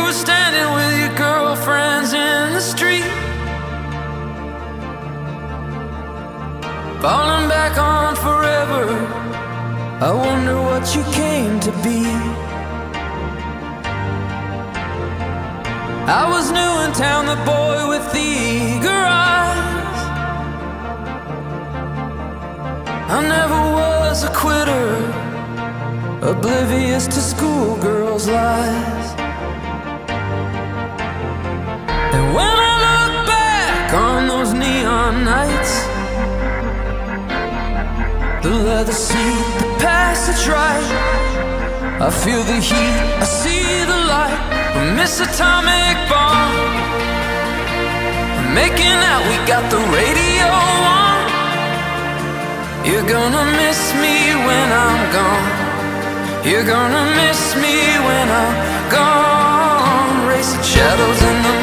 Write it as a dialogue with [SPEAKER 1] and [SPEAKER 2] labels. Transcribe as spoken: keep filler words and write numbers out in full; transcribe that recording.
[SPEAKER 1] were standing with your girlfriends in the street, falling back on forever. I wonder what you came to be. I was new in town, the boy with the eager eyes. I never was a quitter, oblivious to schoolgirls' lies. And when I look back on those neon nights, the leather seat, the passage right, I feel the heat, I see the light. We miss atomic bomb, making out, we got the radio on. You're gonna miss me when I'm gone. You're gonna miss me when I'm gone. Racing shadows in the